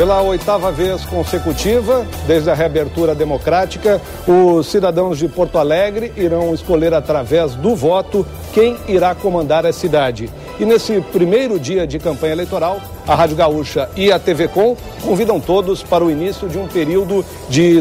Pela 8ª vez consecutiva, desde a reabertura democrática, os cidadãos de Porto Alegre irão escolher através do voto quem irá comandar a cidade. E nesse primeiro dia de campanha eleitoral, a Rádio Gaúcha e a TV Com convidam todos para o início de um período de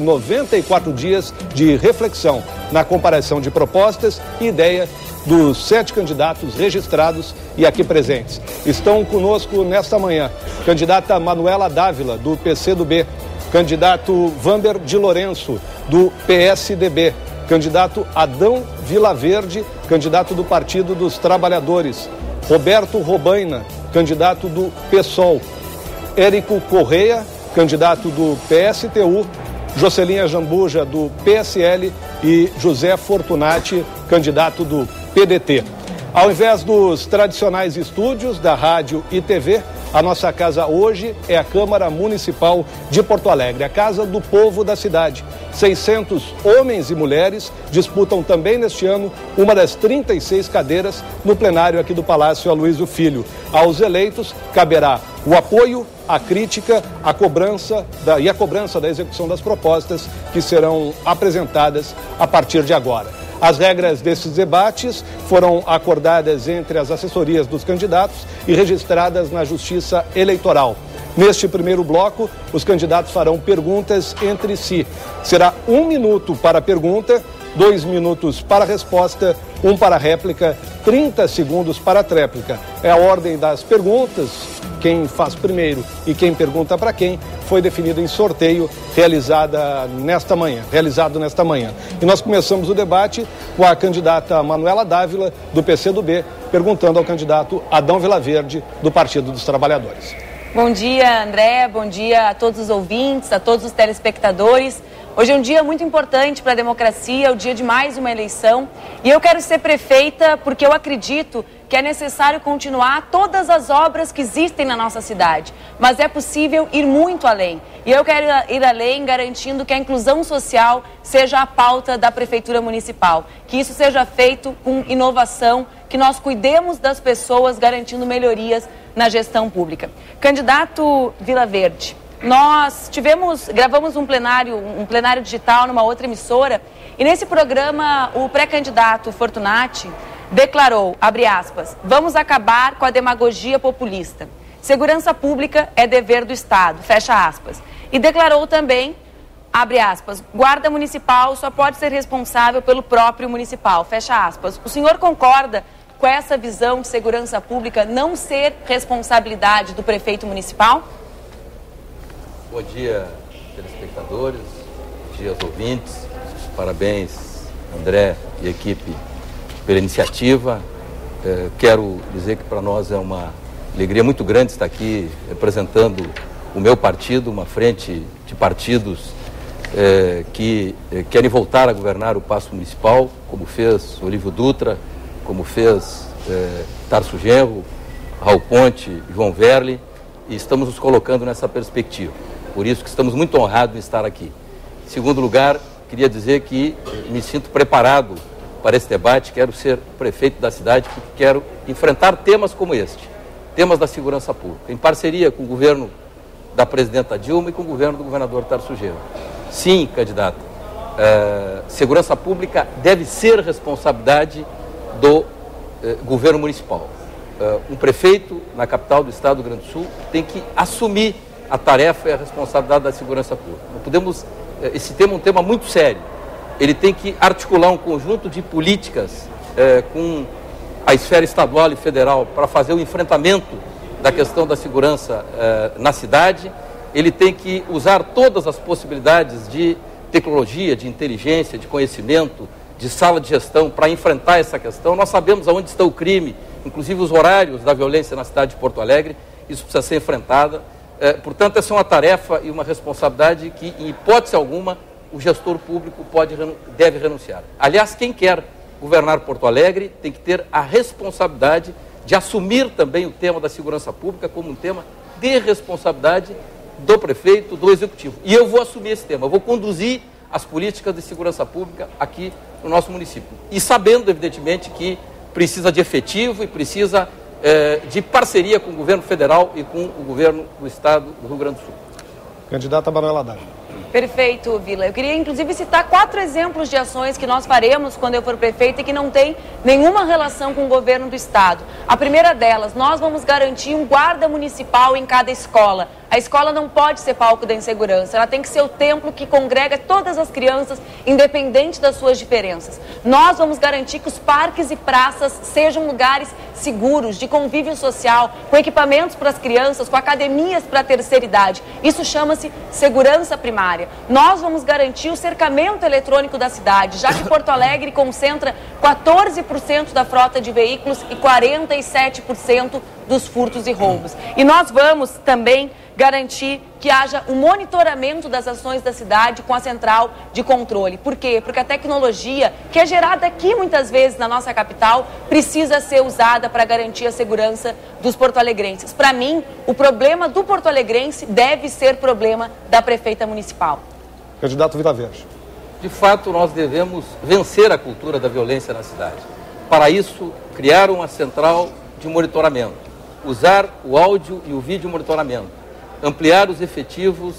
94 dias de reflexão na comparação de propostas e ideias dos 7 candidatos registrados e aqui presentes. Estão conosco nesta manhã candidata Manuela Dávila, do PCdoB, candidato Vander de Lourenço, do PSDB, candidato Adão Vilaverde, candidato do Partido dos Trabalhadores, Roberto Robaina, candidato do PSOL, Érico Correia, candidato do PSTU, Jocelinha Jambuja, do PSL e José Fortunati, candidato do PDT. Ao invés dos tradicionais estúdios da rádio e TV, a nossa casa hoje é a Câmara Municipal de Porto Alegre, a casa do povo da cidade. 600 homens e mulheres disputam também neste ano uma das 36 cadeiras no plenário aqui do Palácio Aloysio Filho. Aos eleitos caberá o apoio, a crítica, a cobrança da execução das propostas que serão apresentadas a partir de agora. As regras desses debates foram acordadas entre as assessorias dos candidatos e registradas na Justiça Eleitoral. Neste primeiro bloco, os candidatos farão perguntas entre si. Será 1 minuto para a pergunta, 2 minutos para a resposta, 1 para a réplica, 30 segundos para a tréplica. É a ordem das perguntas, quem faz primeiro e quem pergunta para quem, foi definido em sorteio realizado nesta manhã. E nós começamos o debate com a candidata Manuela Dávila, do PCdoB, perguntando ao candidato Adão Vilaverde, do Partido dos Trabalhadores. Bom dia, André, bom dia a todos os ouvintes, a todos os telespectadores. Hoje é um dia muito importante para a democracia, é o dia de mais uma eleição. E eu quero ser prefeita porque eu acredito que é necessário continuar todas as obras que existem na nossa cidade. Mas é possível ir muito além. E eu quero ir além garantindo que a inclusão social seja a pauta da Prefeitura Municipal. Que isso seja feito com inovação, que nós cuidemos das pessoas garantindo melhorias na gestão pública. Candidato Vilaverde, nós gravamos um plenário digital numa outra emissora, e nesse programa o pré-candidato Fortunati declarou, abre aspas, vamos acabar com a demagogia populista. Segurança pública é dever do Estado, fecha aspas. E declarou também, abre aspas, guarda municipal só pode ser responsável pelo próprio municipal, fecha aspas. O senhor concorda com essa visão de segurança pública não ser responsabilidade do prefeito municipal? Bom dia, telespectadores, bom dia aos ouvintes, parabéns, André e equipe, pela iniciativa. Quero dizer que para nós é uma alegria muito grande estar aqui representando o meu partido, uma frente de partidos que querem voltar a governar o Paço Municipal, como fez Olívio Dutra, como fez Tarso Genro, Raul Ponte, João Verli, e estamos nos colocando nessa perspectiva. Por isso que estamos muito honrados em estar aqui. Em segundo lugar, queria dizer que me sinto preparado para esse debate, quero ser prefeito da cidade porque quero enfrentar temas como este, temas da segurança pública, em parceria com o governo da presidenta Dilma e com o governo do governador Tarso Genro. Sim, candidato, segurança pública deve ser responsabilidade do governo municipal. Um prefeito na capital do estado do Rio Grande do Sul tem que assumir a tarefa e a responsabilidade da segurança pública. Não podemos, esse tema é um tema muito sério. Ele tem que articular um conjunto de políticas com a esfera estadual e federal para fazer o enfrentamento da questão da segurança na cidade. Ele tem que usar todas as possibilidades de tecnologia, de inteligência, de conhecimento, de sala de gestão para enfrentar essa questão. Nós sabemos aonde está o crime, inclusive os horários da violência na cidade de Porto Alegre. Isso precisa ser enfrentada. Portanto, essa é uma tarefa e uma responsabilidade que, em hipótese alguma, o gestor público deve renunciar. Aliás, quem quer governar Porto Alegre tem que ter a responsabilidade de assumir também o tema da segurança pública como um tema de responsabilidade do prefeito, do executivo. E eu vou assumir esse tema, eu vou conduzir as políticas de segurança pública aqui no nosso município. E sabendo, evidentemente, que precisa de efetivo e precisa de parceria com o governo federal e com o governo do estado do Rio Grande do Sul. Candidata Manuela Haddad. Perfeito, Vila. Eu queria, inclusive, citar 4 exemplos de ações que nós faremos quando eu for prefeita e que não tem nenhuma relação com o governo do Estado. A primeira delas, nós vamos garantir um guarda municipal em cada escola. A escola não pode ser palco da insegurança, ela tem que ser o templo que congrega todas as crianças, independente das suas diferenças. Nós vamos garantir que os parques e praças sejam lugares seguros, de convívio social, com equipamentos para as crianças, com academias para a terceira idade. Isso chama-se segurança primária. Nós vamos garantir o cercamento eletrônico da cidade, já que Porto Alegre concentra 14% da frota de veículos e 47% dos furtos e roubos. E nós vamos também garantir que haja um monitoramento das ações da cidade com a central de controle. Por quê? Porque a tecnologia, que é gerada aqui muitas vezes na nossa capital, precisa ser usada para garantir a segurança dos porto-alegrenses. Para mim, o problema do porto-alegrense deve ser problema da prefeita municipal. Candidato Vila Verde. De fato, nós devemos vencer a cultura da violência na cidade. Para isso, criar uma central de monitoramento, usar o áudio e o vídeo monitoramento, ampliar os efetivos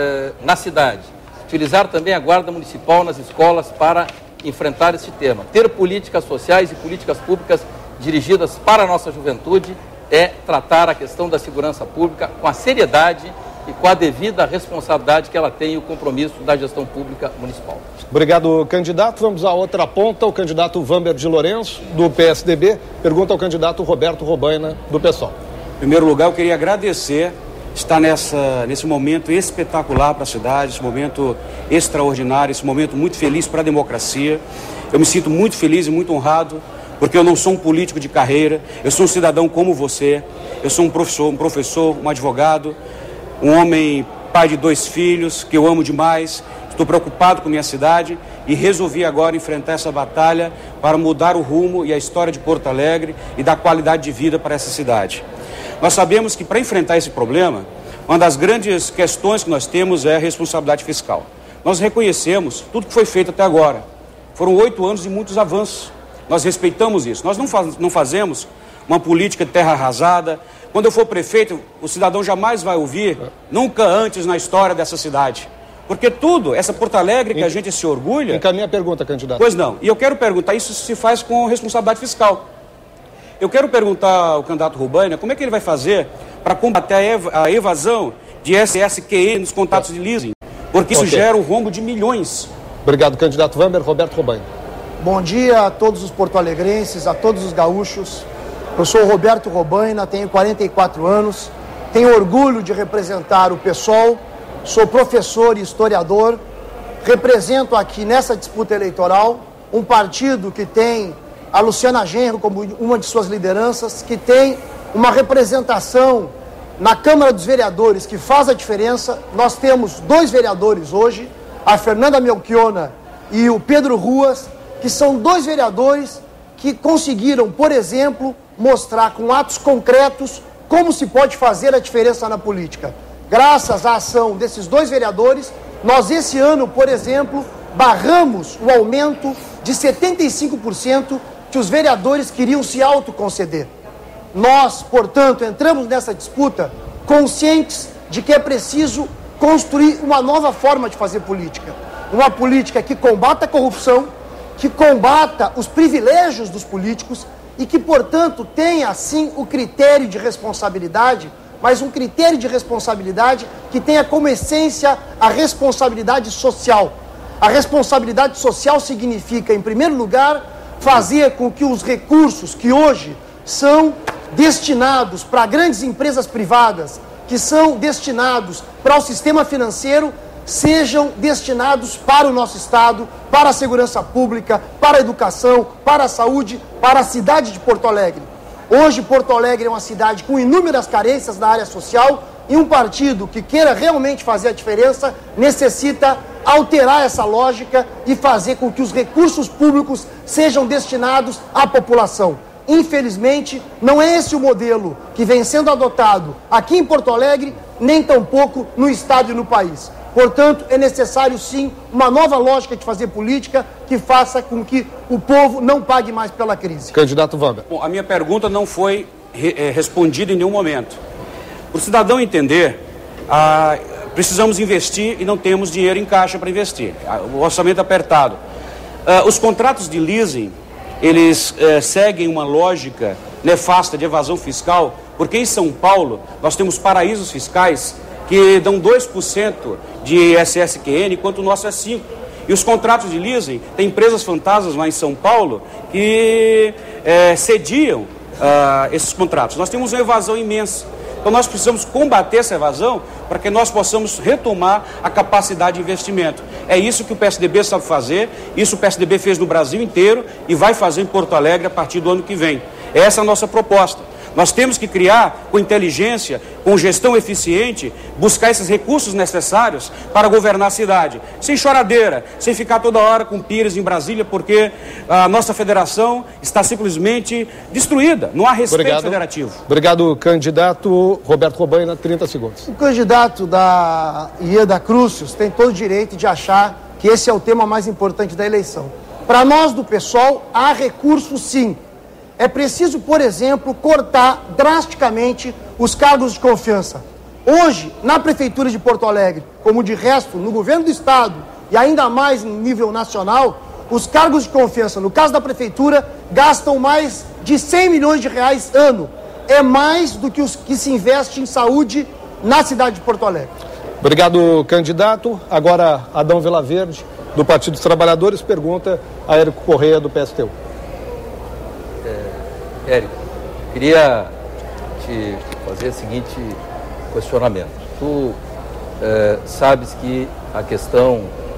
na cidade, utilizar também a guarda municipal nas escolas para enfrentar esse tema. Ter políticas sociais e políticas públicas dirigidas para a nossa juventude é tratar a questão da segurança pública com a seriedade e com a devida responsabilidade que ela tem e o compromisso da gestão pública municipal. Obrigado, candidato. Vamos à outra ponta. O candidato Vamber de Lourenço, do PSDB, pergunta ao candidato Roberto Robaina, do PSOL. Em primeiro lugar, eu queria agradecer estar nesse momento espetacular para a cidade, esse momento extraordinário, esse momento muito feliz para a democracia. Eu me sinto muito feliz e muito honrado, porque eu não sou um político de carreira, eu sou um cidadão como você, eu sou um professor, um advogado, um homem, pai de 2 filhos, que eu amo demais, estou preocupado com minha cidade e resolvi agora enfrentar essa batalha para mudar o rumo e a história de Porto Alegre e dar qualidade de vida para essa cidade. Nós sabemos que para enfrentar esse problema, uma das grandes questões que nós temos é a responsabilidade fiscal. Nós reconhecemos tudo que foi feito até agora. Foram 8 anos de muitos avanços. Nós respeitamos isso. Nós não fazemos uma política de terra arrasada. Quando eu for prefeito, o cidadão jamais vai ouvir, nunca antes na história dessa cidade. Porque tudo, essa Porto Alegre que a gente se orgulha... Encaminha a pergunta, candidato. Pois não. E eu quero perguntar, isso se faz com responsabilidade fiscal. Eu quero perguntar ao candidato Robaina como é que ele vai fazer para combater a evasão de SSQN nos contratos de leasing, porque isso gera um rombo de milhões. Obrigado, candidato Vamber. Roberto Robaina. Bom dia a todos os porto-alegrenses, a todos os gaúchos. Eu sou o Roberto Robaina, tenho 44 anos, tenho orgulho de representar o PSOL, sou professor e historiador, represento aqui nessa disputa eleitoral um partido que tem a Luciana Genro como uma de suas lideranças, que tem uma representação na Câmara dos Vereadores que faz a diferença. Nós temos 2 vereadores hoje, a Fernanda Melchiona e o Pedro Ruas, que são 2 vereadores que conseguiram, por exemplo, mostrar com atos concretos como se pode fazer a diferença na política. Graças à ação desses 2 vereadores, nós esse ano, por exemplo, barramos o aumento de 75% que os vereadores queriam se autoconceder. Nós, portanto, entramos nessa disputa conscientes de que é preciso construir uma nova forma de fazer política. Uma política que combata a corrupção, que combata os privilégios dos políticos e que, portanto, tenha, sim, o critério de responsabilidade, mas um critério de responsabilidade que tenha como essência a responsabilidade social. A responsabilidade social significa, em primeiro lugar, fazer com que os recursos que hoje são destinados para grandes empresas privadas, que são destinados para o sistema financeiro, sejam destinados para o nosso Estado, para a segurança pública, para a educação, para a saúde, para a cidade de Porto Alegre. Hoje, Porto Alegre é uma cidade com inúmeras carências na área social e um partido que queira realmente fazer a diferença necessita alterar essa lógica e fazer com que os recursos públicos sejam destinados à população. Infelizmente, não é esse o modelo que vem sendo adotado aqui em Porto Alegre, nem tampouco no Estado e no país. Portanto, é necessário sim uma nova lógica de fazer política que faça com que o povo não pague mais pela crise. Candidato Vamber. Bom, a minha pergunta não foi respondida em nenhum momento. Para o cidadão entender, precisamos investir e não temos dinheiro em caixa para investir. O orçamento apertado. Os contratos de leasing, eles seguem uma lógica nefasta de evasão fiscal, porque em São Paulo nós temos paraísos fiscais que dão 2% de SSQN, enquanto o nosso é 5%. E os contratos de leasing, tem empresas fantasmas lá em São Paulo que cediam esses contratos. Nós temos uma evasão imensa. Então nós precisamos combater essa evasão para que nós possamos retomar a capacidade de investimento. É isso que o PSDB sabe fazer, isso o PSDB fez no Brasil inteiro e vai fazer em Porto Alegre a partir do ano que vem. Essa é a nossa proposta. Nós temos que criar, com inteligência, com gestão eficiente, buscar esses recursos necessários para governar a cidade. Sem choradeira, sem ficar toda hora com pires em Brasília, porque a nossa federação está simplesmente destruída. Não há respeito federativo. Obrigado, candidato Roberto Robaina, 30 segundos. O candidato da Ieda Crucius tem todo o direito de achar que esse é o tema mais importante da eleição. Para nós do PSOL, há recurso sim. É preciso, por exemplo, cortar drasticamente os cargos de confiança. Hoje, na Prefeitura de Porto Alegre, como de resto no governo do Estado e ainda mais em nível nacional, os cargos de confiança, no caso da Prefeitura, gastam mais de 100 milhões de reais ano. É mais do que os que se investe em saúde na cidade de Porto Alegre. Obrigado, candidato. Agora, Adão Vilaverde, do Partido dos Trabalhadores, pergunta a Érico Correia, do PSTU. Érico, queria te fazer o seguinte questionamento. Tu sabes que a questão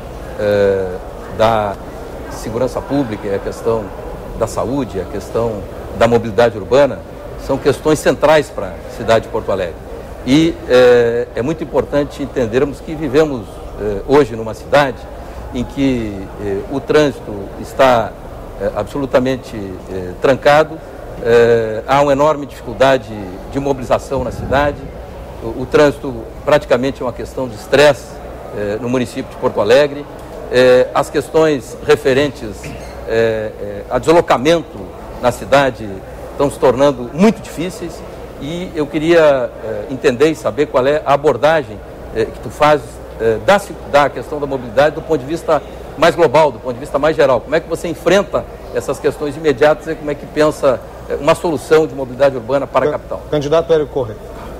da segurança pública, a questão da saúde, a questão da mobilidade urbana são questões centrais para a cidade de Porto Alegre. E é muito importante entendermos que vivemos hoje numa cidade em que o trânsito está absolutamente trancado. Há uma enorme dificuldade de mobilização na cidade. O trânsito praticamente é uma questão de estresse no município de Porto Alegre. As questões referentes a deslocamento na cidade estão se tornando muito difíceis e eu queria entender e saber qual é a abordagem que tu fazes da questão da mobilidade do ponto de vista mais global, do ponto de vista mais geral. Como é que você enfrenta essas questões imediatas e como é que pensa uma solução de mobilidade urbana para a capital? Candidato Érico Correia.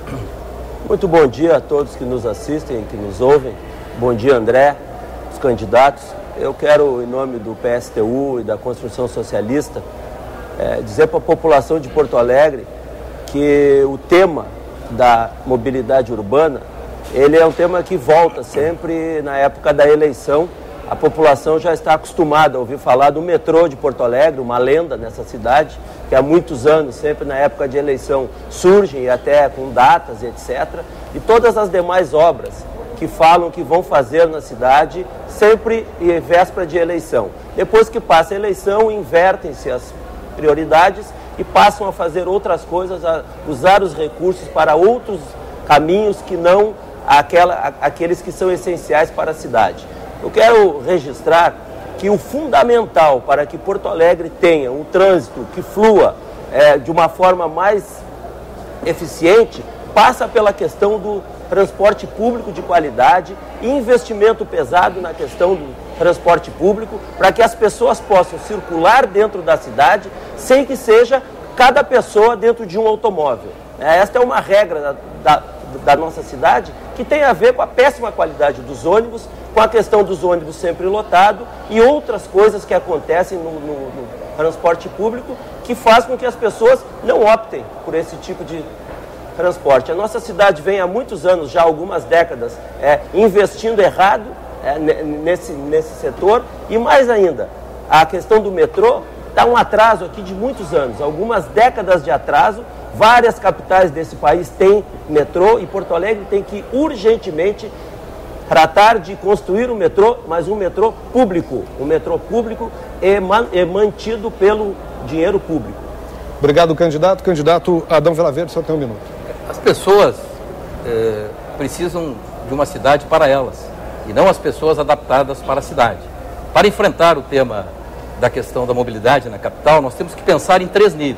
Muito bom dia a todos que nos assistem, que nos ouvem. Bom dia, André, os candidatos. Eu quero, em nome do PSTU e da Construção Socialista, dizer para a população de Porto Alegre que o tema da mobilidade urbana, ele é um tema que volta sempre na época da eleição. A população já está acostumada a ouvir falar do metrô de Porto Alegre, uma lenda nessa cidade, que há muitos anos, sempre na época de eleição, surgem e até com datas e etc. E todas as demais obras que falam que vão fazer na cidade, sempre em véspera de eleição. Depois que passa a eleição, invertem-se as prioridades e passam a fazer outras coisas, a usar os recursos para outros caminhos que não aqueles que são essenciais para a cidade. Eu quero registrar que o fundamental para que Porto Alegre tenha um trânsito que flua de uma forma mais eficiente passa pela questão do transporte público de qualidade e investimento pesado na questão do transporte público para que as pessoas possam circular dentro da cidade sem que seja cada pessoa dentro de um automóvel. Esta é uma regra da nossa cidade que tem a ver com a péssima qualidade dos ônibus, com a questão dos ônibus sempre lotados e outras coisas que acontecem no transporte público que faz com que as pessoas não optem por esse tipo de transporte. A nossa cidade vem há muitos anos, já algumas décadas, investindo errado nesse setor e mais ainda, a questão do metrô dá um atraso aqui de muitos anos, algumas décadas de atraso. Várias capitais desse país têm metrô e Porto Alegre tem que urgentemente tratar de construir um metrô, mas um metrô público. O metrô público é mantido pelo dinheiro público. Obrigado, candidato. Candidato Adão Vilaverde, só tem um minuto. As pessoas precisam de uma cidade para elas e não as pessoas adaptadas para a cidade. Para enfrentar o tema da questão da mobilidade na capital, nós temos que pensar em 3 níveis.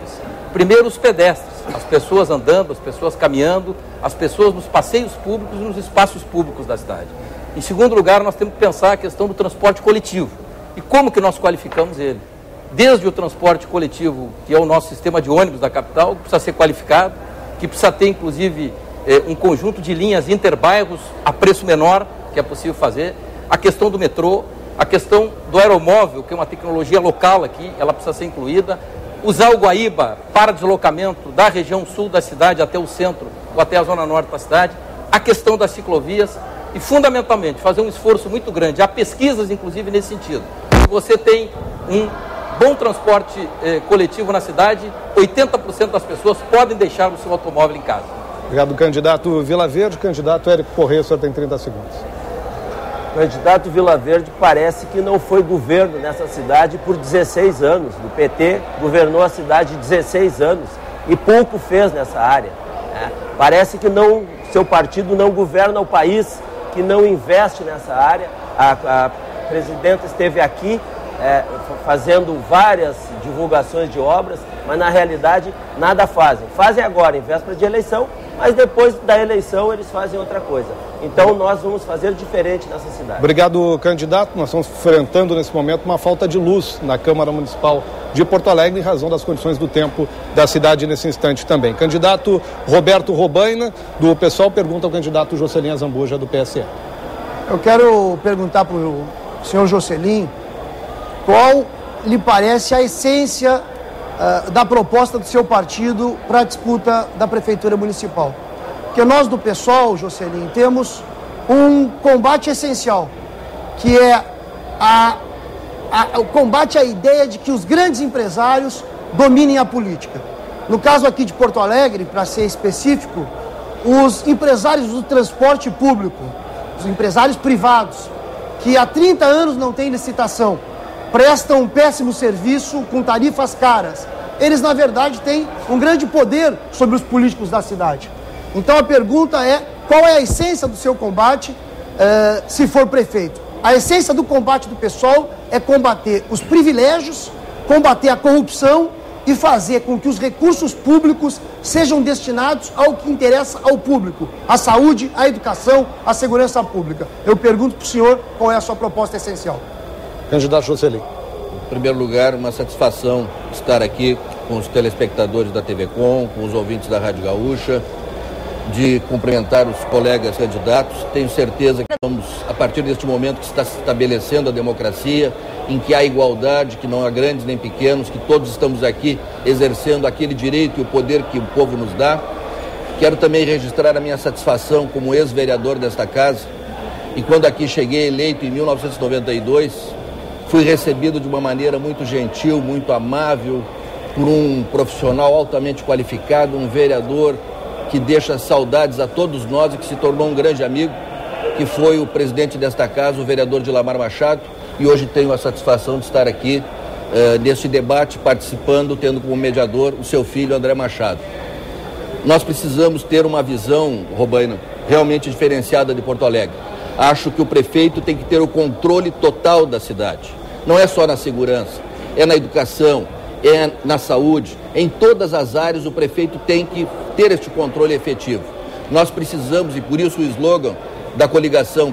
Primeiro, os pedestres, as pessoas andando, as pessoas caminhando, as pessoas nos passeios públicos e nos espaços públicos da cidade. Em segundo lugar, nós temos que pensar a questão do transporte coletivo. E como que nós qualificamos ele? Desde o transporte coletivo, que é o nosso sistema de ônibus da capital, que precisa ser qualificado, que precisa ter, inclusive, um conjunto de linhas interbairros a preço menor, que é possível fazer, a questão do metrô, a questão do aeromóvel, que é uma tecnologia local aqui, ela precisa ser incluída, usar o Guaíba para deslocamento da região sul da cidade até o centro ou até a zona norte da cidade, a questão das ciclovias e, fundamentalmente, fazer um esforço muito grande. Há pesquisas, inclusive, nesse sentido. Se você tem um bom transporte coletivo na cidade, 80% das pessoas podem deixar o seu automóvel em casa. Obrigado, candidato Vila Verde. Candidato Érico Corrêa, o senhor tem 30 segundos. Candidato Vila Verde parece que não foi governo nessa cidade por 16 anos. O PT governou a cidade 16 anos e pouco fez nessa área. Né? Parece que seu partido não governa o país, que não investe nessa área. A presidenta esteve aqui fazendo várias divulgações de obras, mas na realidade nada fazem. Fazem agora, em véspera de eleição, mas depois da eleição eles fazem outra coisa. Então nós vamos fazer diferente nessa cidade. Obrigado, candidato. Nós estamos enfrentando nesse momento uma falta de luz na Câmara Municipal de Porto Alegre em razão das condições do tempo da cidade nesse instante também. Candidato Roberto Robaina, do PSOL, pergunta ao candidato Jocelyn Azambuja, do PSL. Eu quero perguntar para o senhor Jocelyn qual lhe parece a essência da proposta do seu partido para a disputa da Prefeitura Municipal. Porque nós do PSOL, Jocelyn, temos um combate essencial, que é o combate à ideia de que os grandes empresários dominem a política. No caso aqui de Porto Alegre, para ser específico, os empresários do transporte público, os empresários privados, que há 30 anos não têm licitação, prestam um péssimo serviço com tarifas caras. Eles, na verdade, têm um grande poder sobre os políticos da cidade. Então a pergunta é, qual é a essência do seu combate, se for prefeito? A essência do combate do PSOL é combater os privilégios, combater a corrupção e fazer com que os recursos públicos sejam destinados ao que interessa ao público, a saúde, a educação, a segurança pública. Eu pergunto para o senhor qual é a sua proposta essencial. Candidato Jocelyn. Em primeiro lugar, uma satisfação estar aqui com os telespectadores da TV Com, com os ouvintes da Rádio Gaúcha, de cumprimentar os colegas candidatos. Tenho certeza que estamos, a partir deste momento que está se estabelecendo a democracia, em que há igualdade, que não há grandes nem pequenos, que todos estamos aqui exercendo aquele direito e o poder que o povo nos dá. Quero também registrar a minha satisfação como ex-vereador desta casa, e quando aqui cheguei eleito em 1992, fui recebido de uma maneira muito gentil, muito amável, por um profissional altamente qualificado, um vereador que deixa saudades a todos nós e que se tornou um grande amigo, que foi o presidente desta casa, o vereador Dilamar Machado, e hoje tenho a satisfação de estar aqui neste debate, participando, tendo como mediador o seu filho André Machado. Nós precisamos ter uma visão, Robaina, realmente diferenciada de Porto Alegre. Acho que o prefeito tem que ter o controle total da cidade. Não é só na segurança, é na educação, é na saúde. Em todas as áreas o prefeito tem que ter este controle efetivo. Nós precisamos, e por isso o slogan da coligação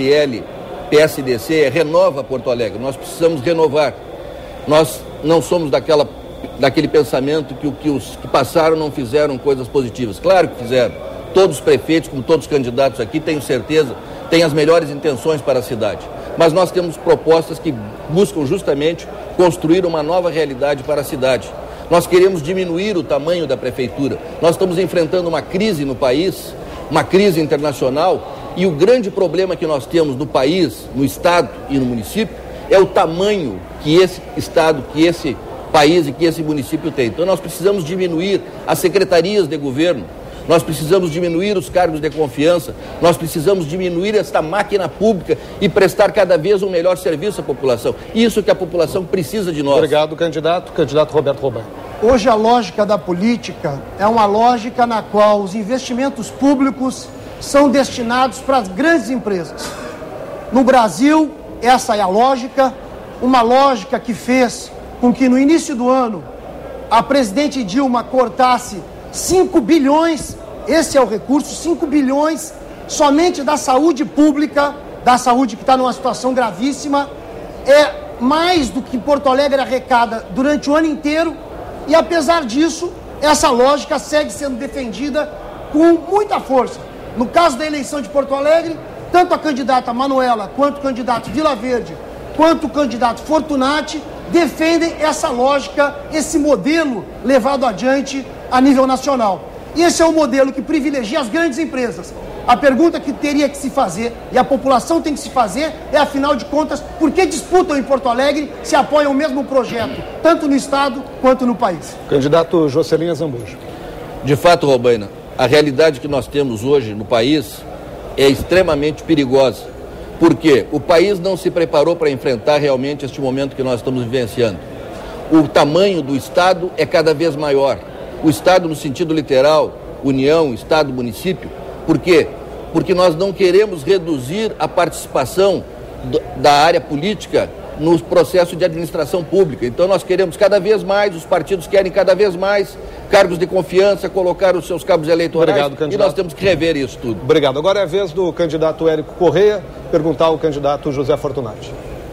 PSL-PSDC é Renova Porto Alegre. Nós precisamos renovar. Nós não somos daquele pensamento que os que passaram não fizeram coisas positivas. Claro que fizeram. Todos os prefeitos, como todos os candidatos aqui, tenho certeza, têm as melhores intenções para a cidade. Mas nós temos propostas que buscam justamente construir uma nova realidade para a cidade. Nós queremos diminuir o tamanho da prefeitura. Nós estamos enfrentando uma crise no país, uma crise internacional, e o grande problema que nós temos no país, no estado e no município, é o tamanho que esse estado, que esse país e que esse município tem. Então nós precisamos diminuir as secretarias de governo, nós precisamos diminuir os cargos de confiança, nós precisamos diminuir esta máquina pública e prestar cada vez um melhor serviço à população. Isso que a população precisa de nós. Obrigado, candidato. Candidato Roberto Robaina. Hoje a lógica da política é uma lógica na qual os investimentos públicos são destinados para as grandes empresas. No Brasil, essa é a lógica, uma lógica que fez com que no início do ano a presidente Dilma cortasse 5 bilhões, esse é o recurso, 5 bilhões somente da saúde pública, da saúde que está numa situação gravíssima, é mais do que Porto Alegre arrecada durante o ano inteiro, e apesar disso, essa lógica segue sendo defendida com muita força. No caso da eleição de Porto Alegre, tanto a candidata Manuela, quanto o candidato Vila Verde, quanto o candidato Fortunati, defendem essa lógica, esse modelo levado adiante a nível nacional. E esse é um modelo que privilegia as grandes empresas. A pergunta que teria que se fazer, e a população tem que se fazer, é, afinal de contas, por que disputam em Porto Alegre se apoiam o mesmo projeto, tanto no Estado quanto no país? Candidato Jocelyn Zambujo. De fato, Robaina, a realidade que nós temos hoje no país é extremamente perigosa. Porque o país não se preparou para enfrentar realmente este momento que nós estamos vivenciando. O tamanho do Estado é cada vez maior. O Estado no sentido literal, União, Estado, município. Por quê? Porque nós não queremos reduzir a participação da área política no processo de administração pública. Então nós queremos cada vez mais, os partidos querem cada vez mais cargos de confiança, colocar os seus cabos eleitorais. Obrigado, candidato. E nós temos que rever isso tudo. Obrigado. Agora é a vez do candidato Érico Correia perguntar ao candidato José Fortunati.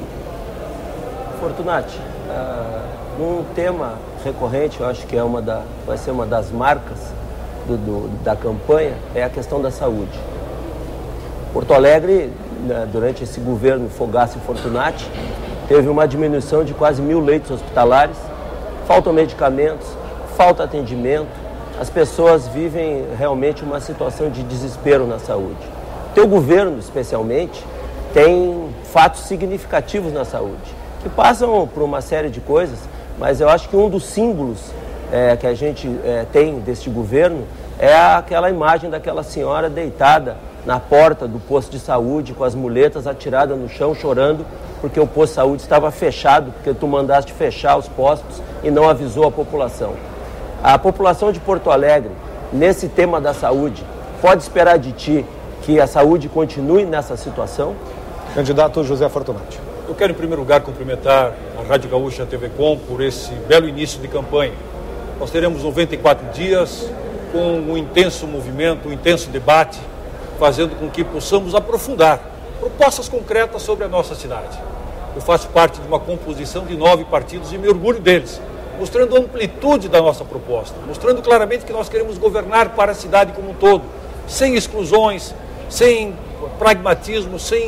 Fortunati, um tema recorrente, eu acho que vai ser uma das marcas da campanha, é a questão da saúde. Porto Alegre, durante esse governo Fogaça e Fortunati, teve uma diminuição de quase 1.000 leitos hospitalares, faltam medicamentos, falta atendimento, as pessoas vivem realmente uma situação de desespero na saúde. Teu governo, especialmente, tem fatos significativos na saúde, que passam por uma série de coisas, mas eu acho que um dos símbolos que a gente tem deste governo é aquela imagem daquela senhora deitada na porta do posto de saúde, com as muletas atiradas no chão, chorando, porque o posto de saúde estava fechado, porque tu mandaste fechar os postos e não avisou a população. A população de Porto Alegre, nesse tema da saúde, pode esperar de ti que a saúde continue nessa situação? Candidato José Fortunati. Eu quero, em primeiro lugar, cumprimentar a Rádio Gaúcha e a TV Com por esse belo início de campanha. Nós teremos 94 dias com um intenso movimento, um intenso debate, fazendo com que possamos aprofundar propostas concretas sobre a nossa cidade. Eu faço parte de uma composição de 9 partidos e me orgulho deles, mostrando a amplitude da nossa proposta, mostrando claramente que nós queremos governar para a cidade como um todo, sem exclusões, sem pragmatismo, sem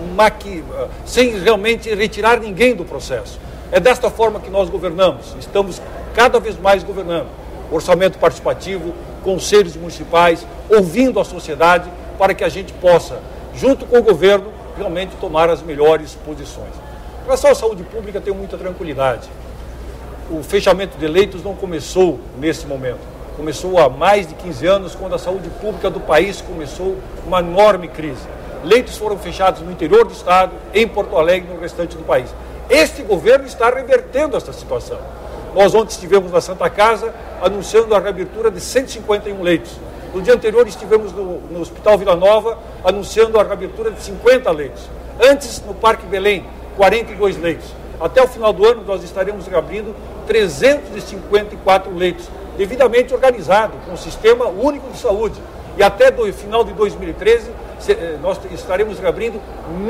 realmente retirar ninguém do processo. É desta forma que nós governamos, estamos cada vez mais governando. Orçamento participativo, conselhos municipais, ouvindo a sociedade, para que a gente possa, junto com o governo, realmente tomar as melhores posições. Em relação à saúde pública, tenho muita tranquilidade. O fechamento de leitos não começou nesse momento. Começou há mais de 15 anos, quando a saúde pública do país começou uma enorme crise. Leitos foram fechados no interior do estado, em Porto Alegre e no restante do país. Este governo está revertendo essa situação. Nós ontem estivemos na Santa Casa anunciando a reabertura de 151 leitos. No dia anterior estivemos no Hospital Vila Nova anunciando a reabertura de 50 leitos. Antes, no Parque Belém, 42 leitos. Até o final do ano nós estaremos reabrindo 354 leitos, devidamente organizado, com um sistema único de saúde. E até o final de 2013, nós estaremos reabrindo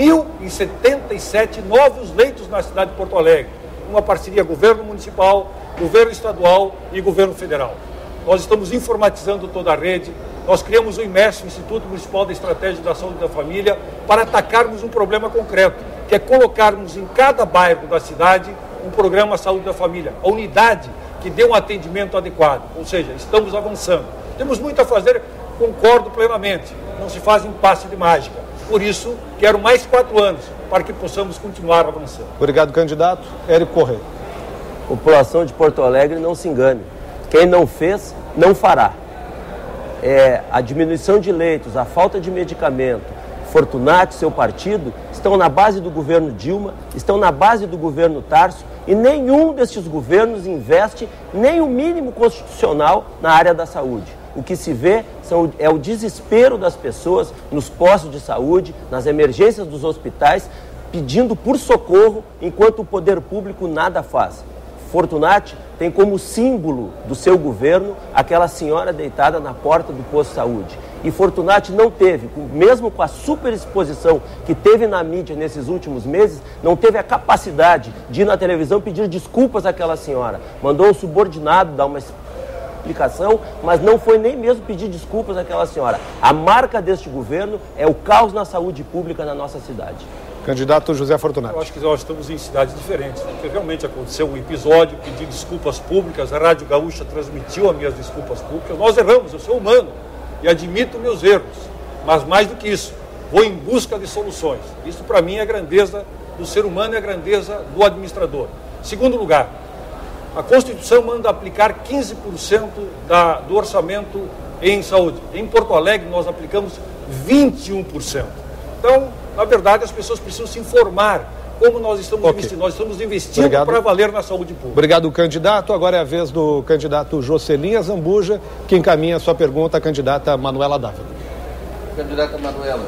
1.077 novos leitos na cidade de Porto Alegre. Uma parceria governo municipal, governo estadual e governo federal. Nós estamos informatizando toda a rede, nós criamos o IMES, o Instituto Municipal da Estratégia da Saúde da Família, para atacarmos um problema concreto, que é colocarmos em cada bairro da cidade um programa Saúde da Família, a unidade que dê um atendimento adequado, ou seja, estamos avançando. Temos muito a fazer, concordo plenamente, não se faz em passe de mágica. Por isso, quero mais 4 anos para que possamos continuar avançando. Obrigado, candidato. Érico Correia. População de Porto Alegre, não se engane. Quem não fez, não fará. A diminuição de leitos, a falta de medicamento, Fortunati e seu partido estão na base do governo Dilma, estão na base do governo Tarso, e nenhum desses governos investe nem o mínimo constitucional na área da saúde. O que se vê é o desespero das pessoas nos postos de saúde, nas emergências dos hospitais, pedindo por socorro, enquanto o poder público nada faz. Fortunati tem como símbolo do seu governo aquela senhora deitada na porta do posto de saúde. E Fortunati não teve, mesmo com a superexposição que teve na mídia nesses últimos meses, não teve a capacidade de ir na televisão pedir desculpas àquela senhora. Mandou um subordinado dar uma explicação, mas não foi nem mesmo pedir desculpas àquela senhora. A marca deste governo é o caos na saúde pública na nossa cidade. Candidato José Fortunato. Eu acho que nós estamos em cidades diferentes, porque realmente aconteceu um episódio, pedi desculpas públicas, a Rádio Gaúcha transmitiu as minhas desculpas públicas, nós erramos, eu sou humano e admito meus erros, mas mais do que isso, vou em busca de soluções. Isso para mim é a grandeza do ser humano e a grandeza do administrador. Segundo lugar, a Constituição manda aplicar 15% do orçamento em saúde. Em Porto Alegre nós aplicamos 21%. Então, na verdade, as pessoas precisam se informar como nós estamos investindo. Nós estamos investindo para valer na saúde pública. Obrigado, candidato. Agora é a vez do candidato Jocelim Zambuja, que encaminha a sua pergunta à candidata Manuela Dávila. Candidata Manuela,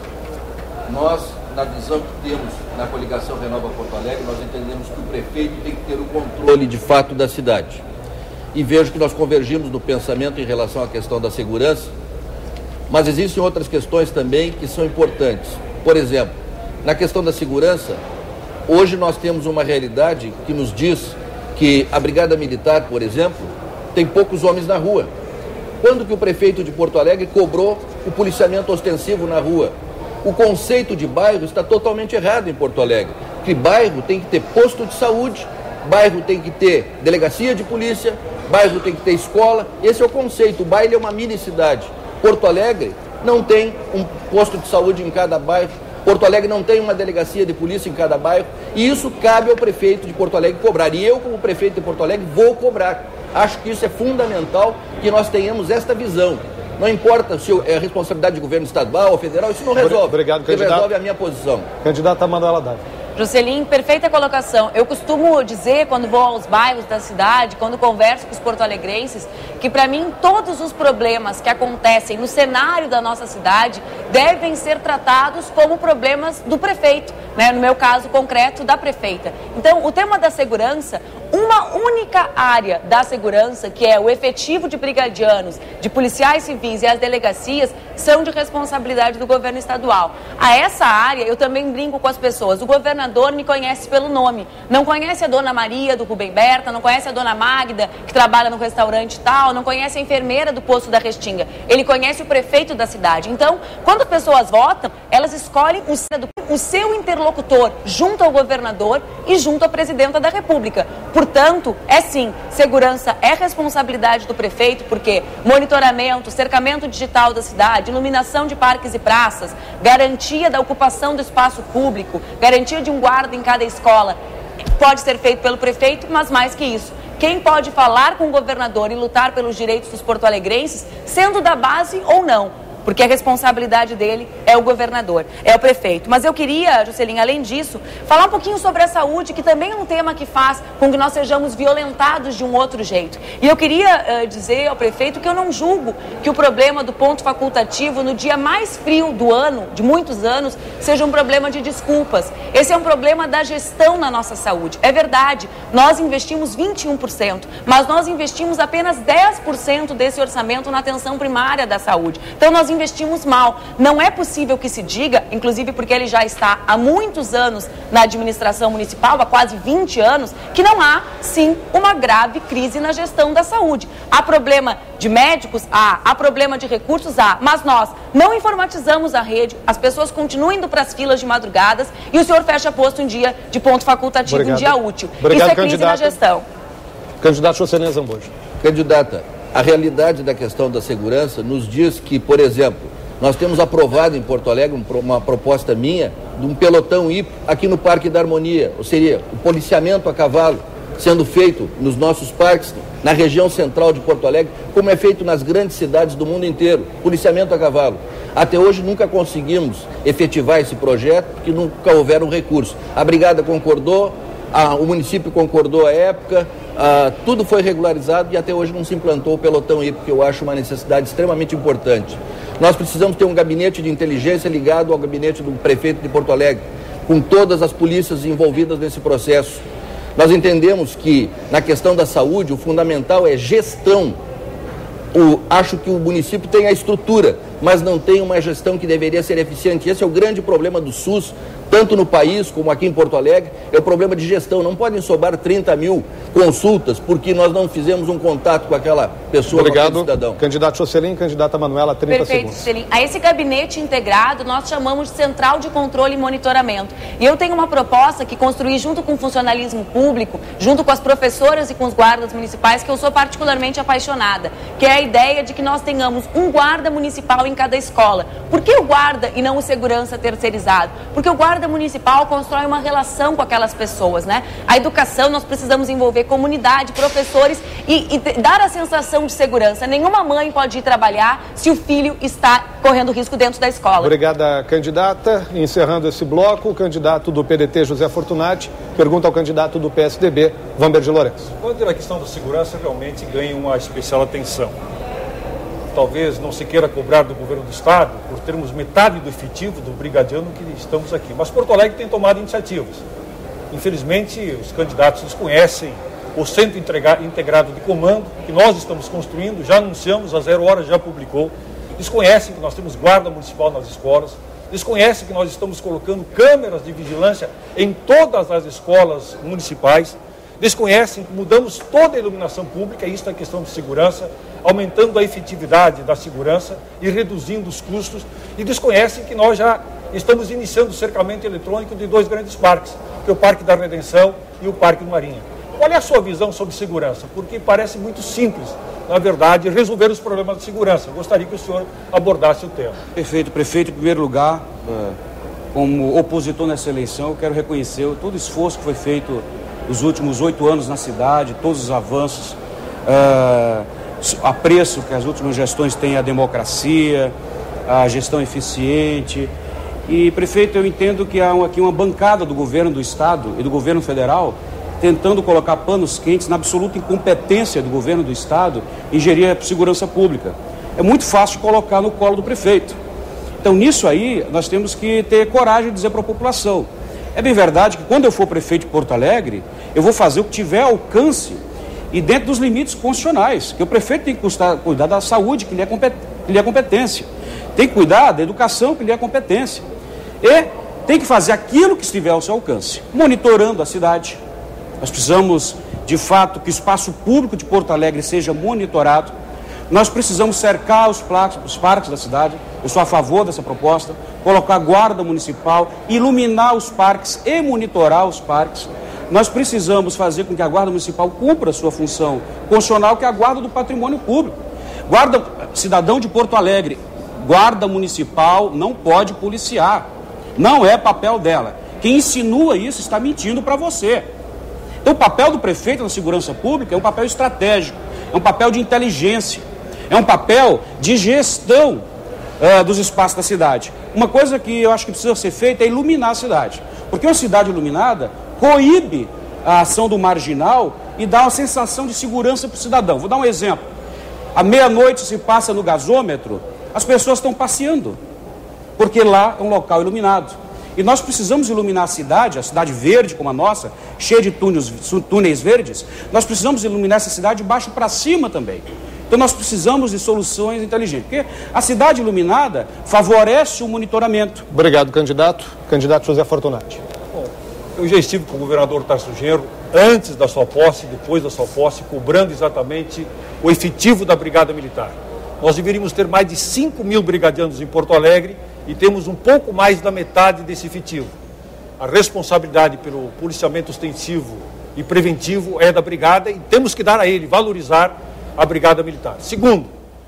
nós, na visão que temos na coligação Renova Porto Alegre, nós entendemos que o prefeito tem que ter o controle de fato da cidade. E vejo que nós convergimos no pensamento em relação à questão da segurança, mas existem outras questões também que são importantes. Por exemplo, na questão da segurança, hoje nós temos uma realidade que nos diz que a Brigada Militar, por exemplo, tem poucos homens na rua. Quando que o prefeito de Porto Alegre cobrou o policiamento ostensivo na rua? O conceito de bairro está totalmente errado em Porto Alegre. Que bairro tem que ter posto de saúde, bairro tem que ter delegacia de polícia, bairro tem que ter escola. Esse é o conceito. O bairro é uma mini cidade. Porto Alegre não tem um posto de saúde em cada bairro. Porto Alegre não tem uma delegacia de polícia em cada bairro. E isso cabe ao prefeito de Porto Alegre cobrar. E eu, como prefeito de Porto Alegre, vou cobrar. Acho que isso é fundamental, que nós tenhamos esta visão. Não importa se é responsabilidade de governo estadual ou federal, isso não resolve. Obrigado, candidato. Isso resolve a minha posição. Candidata Manuela Dávila. Jocelim, perfeita colocação. Eu costumo dizer, quando vou aos bairros da cidade, quando converso com os porto-alegrenses, que para mim todos os problemas que acontecem no cenário da nossa cidade devem ser tratados como problemas do prefeito, né? No meu caso concreto, da prefeita. Então, o tema da segurança, uma única área da segurança, que é o efetivo de brigadianos, de policiais civis e as delegacias, são de responsabilidade do governo estadual. A essa área, eu também brinco com as pessoas. O governador me conhece pelo nome. Não conhece a dona Maria do Rubem Berta, não conhece a dona Magda, que trabalha no restaurante tal, não conhece a enfermeira do posto da Restinga. Ele conhece o prefeito da cidade. Então, quando as pessoas votam, elas escolhem o seu interlocutor junto ao governador e junto à presidenta da República. Portanto, é sim, segurança é responsabilidade do prefeito, porque monitoramento, cercamento digital da cidade, iluminação de parques e praças, garantia da ocupação do espaço público, garantia de um guarda em cada escola, pode ser feito pelo prefeito, mas mais que isso. Quem pode falar com o governador e lutar pelos direitos dos porto-alegrenses, sendo da base ou não? Porque a responsabilidade dele é o governador, é o prefeito. Mas eu queria, Jocelim, além disso, falar um pouquinho sobre a saúde, que também é um tema que faz com que nós sejamos violentados de um outro jeito. E eu queria dizer ao prefeito que eu não julgo que o problema do ponto facultativo no dia mais frio do ano, de muitos anos, seja um problema de desculpas. Esse é um problema da gestão na nossa saúde. É verdade, nós investimos 21%, mas nós investimos apenas 10% desse orçamento na atenção primária da saúde. Então nós investimos mal. Não é possível que se diga, inclusive porque ele já está há muitos anos na administração municipal, há quase 20 anos, que não há, sim, uma grave crise na gestão da saúde. Há problema de médicos? Há problema de recursos? Mas nós não informatizamos a rede, as pessoas continuam indo para as filas de madrugadas e o senhor fecha posto em dia de ponto facultativo, em dia útil. Obrigado, isso é crise na gestão. Candidato Jocelim Zambuja. Candidata, a realidade da questão da segurança nos diz que, por exemplo, nós temos aprovado em Porto Alegre uma proposta minha de um pelotão hípico aqui no Parque da Harmonia, ou seria o policiamento a cavalo sendo feito nos nossos parques, na região central de Porto Alegre, como é feito nas grandes cidades do mundo inteiro, policiamento a cavalo. Até hoje nunca conseguimos efetivar esse projeto, porque nunca houveram recursos. A Brigada concordou, o município concordou à época, tudo foi regularizado e até hoje não se implantou o pelotão hípico, que eu acho uma necessidade extremamente importante. Nós precisamos ter um gabinete de inteligência ligado ao gabinete do prefeito de Porto Alegre, com todas as polícias envolvidas nesse processo. Nós entendemos que, na questão da saúde, o fundamental é gestão. Acho que o município tem a estrutura, mas não tem uma gestão que deveria ser eficiente. Esse é o grande problema do SUS, tanto no país como aqui em Porto Alegre, é o problema de gestão. Não podem sobrar 30 mil consultas porque nós não fizemos um contato com aquela pessoa, Obrigado. com aquele cidadão. Candidato Jocelyn, candidata Manuela, 30 Perfeito, segundos. Jocelyn. A esse gabinete integrado nós chamamos de Central de Controle e Monitoramento. E eu tenho uma proposta que construí junto com o funcionalismo público, junto com as professoras e com os guardas municipais, que eu sou particularmente apaixonada, que é a ideia de que nós tenhamos um guarda municipal em cada escola. Por que o guarda e não o segurança terceirizado? Porque o guarda municipal constrói uma relação com aquelas pessoas, né? A educação, nós precisamos envolver comunidade, professores e dar a sensação de segurança. Nenhuma mãe pode ir trabalhar se o filho está correndo risco dentro da escola. Obrigada, candidata. Encerrando esse bloco, o candidato do PDT, José Fortunati, pergunta ao candidato do PSDB, Vanber de Lourenço. Quando a questão da segurança realmente ganha uma especial atenção. Talvez não se queira cobrar do governo do Estado por termos metade do efetivo do brigadiano que estamos aqui. Mas Porto Alegre tem tomado iniciativas. Infelizmente, os candidatos desconhecem o Centro Integrado de Comando que nós estamos construindo, já anunciamos, a 0 hora já publicou. Desconhecem que nós temos guarda municipal nas escolas. Desconhecem que nós estamos colocando câmeras de vigilância em todas as escolas municipais. Desconhecem que mudamos toda a iluminação pública, isso é questão de segurança, aumentando a efetividade da segurança e reduzindo os custos. E desconhecem que nós já estamos iniciando o cercamento eletrônico de 2 grandes parques, que é o Parque da Redenção e o Parque do Marinha. Qual é a sua visão sobre segurança? Porque parece muito simples, na verdade, resolver os problemas de segurança. Eu gostaria que o senhor abordasse o tema. Perfeito, prefeito, em primeiro lugar, como opositor nessa eleição, eu quero reconhecer todo o esforço que foi feito nos últimos 8 anos na cidade, todos os avanços, apreço que as últimas gestões têm a democracia, a gestão eficiente. E, prefeito, eu entendo que há aqui uma bancada do governo do Estado e do governo federal tentando colocar panos quentes na absoluta incompetência do governo do Estado em gerir a segurança pública. É muito fácil colocar no colo do prefeito. Então, nisso aí, nós temos que ter coragem de dizer para a população. É bem verdade que quando eu for prefeito de Porto Alegre, eu vou fazer o que tiver alcance e dentro dos limites constitucionais, que o prefeito tem que cuidar da saúde, que lhe é competência, tem que cuidar da educação, que lhe é competência, e tem que fazer aquilo que estiver ao seu alcance, monitorando a cidade. Nós precisamos, de fato, que o espaço público de Porto Alegre seja monitorado. Nós precisamos cercar os parques da cidade. Eu sou a favor dessa proposta. Colocar guarda municipal, iluminar os parques e monitorar os parques. Nós precisamos fazer com que a guarda municipal cumpra a sua função constitucional, que é a guarda do patrimônio público. Guarda cidadão de Porto Alegre, guarda municipal não pode policiar. Não é papel dela. Quem insinua isso está mentindo para você. Então, o papel do prefeito na segurança pública é um papel estratégico, é um papel de inteligência, é um papel de gestão dos espaços da cidade. Uma coisa que eu acho que precisa ser feita é iluminar a cidade, porque uma cidade iluminada coíbe a ação do marginal e dá uma sensação de segurança para o cidadão. Vou dar um exemplo. À meia-noite se passa no gasômetro, as pessoas estão passeando, porque lá é um local iluminado. E nós precisamos iluminar a cidade verde como a nossa, cheia de túneis verdes, nós precisamos iluminar essa cidade de baixo para cima também. Então nós precisamos de soluções inteligentes, porque a cidade iluminada favorece o monitoramento. Obrigado, candidato. Candidato José Fortunati. Bom, eu já estive com o governador Tarcísio Genro, antes da sua posse, depois da sua posse, cobrando exatamente o efetivo da Brigada Militar. Nós deveríamos ter mais de 5 mil brigadianos em Porto Alegre e temos um pouco mais da metade desse efetivo. A responsabilidade pelo policiamento ostensivo e preventivo é da Brigada e temos que dar a ele, valorizar a Brigada Militar. Segundo,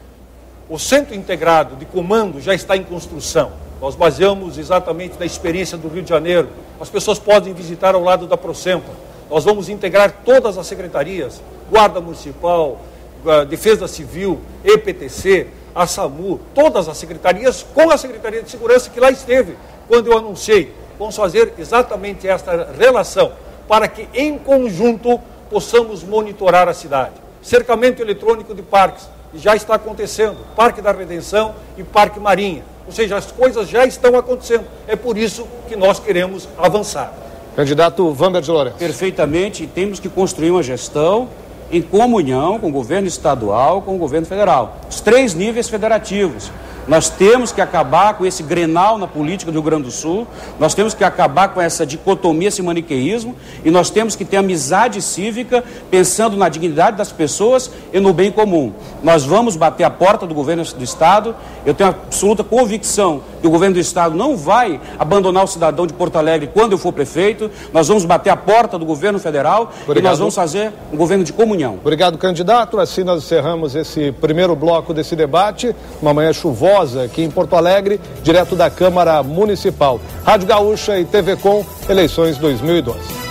o Centro Integrado de Comando já está em construção. Nós baseamos exatamente na experiência do Rio de Janeiro. As pessoas podem visitar ao lado da Procempa. Nós vamos integrar todas as secretarias, Guarda Municipal, Defesa Civil, EPTC, a SAMU, todas as secretarias, com a Secretaria de Segurança que lá esteve quando eu anunciei. Vamos fazer exatamente esta relação para que, em conjunto, possamos monitorar a cidade. Cercamento eletrônico de parques, já está acontecendo, Parque da Redenção e Parque Marinha. Ou seja, as coisas já estão acontecendo. É por isso que nós queremos avançar. Candidato Vanber de Lourenço. Perfeitamente, temos que construir uma gestão em comunhão com o governo estadual, com o governo federal. Os 3 níveis federativos. Nós temos que acabar com esse grenal na política do Rio Grande do Sul, nós temos que acabar com essa dicotomia, esse maniqueísmo, e nós temos que ter amizade cívica, pensando na dignidade das pessoas e no bem comum. Nós vamos bater a porta do governo do Estado, eu tenho absoluta convicção que o governo do Estado não vai abandonar o cidadão de Porto Alegre quando eu for prefeito, nós vamos bater a porta do governo federal. Obrigado. E nós vamos fazer um governo de comunhão. Obrigado, candidato. Assim nós encerramos esse primeiro bloco desse debate, uma manhã chuvosa aqui em Porto Alegre, direto da Câmara Municipal. Rádio Gaúcha e TV Com, eleições 2012.